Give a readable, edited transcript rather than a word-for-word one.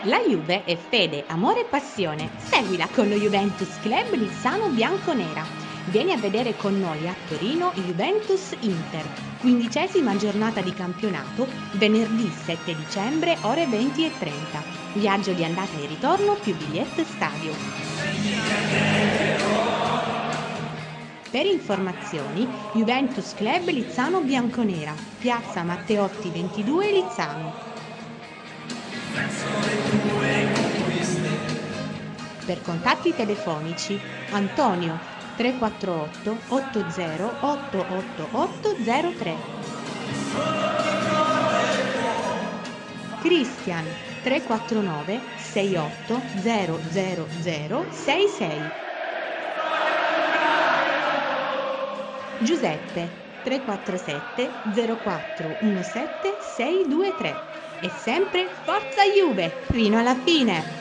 La Juve è fede, amore e passione. Seguila con lo Juventus Club Lizzano Bianconera. Vieni a vedere con noi a Torino Juventus Inter, 15ª giornata di campionato, venerdì 7 dicembre, ore 20:30. Viaggio di andata e ritorno più biglietto stadio. Per informazioni, Juventus Club Lizzano Bianconera, piazza Matteotti 22 Lizzano. Per contatti telefonici, Antonio 348 80 88803, Christian 349 68 00066, Giuseppe 347 0417 623 e sempre Forza Juve fino alla fine!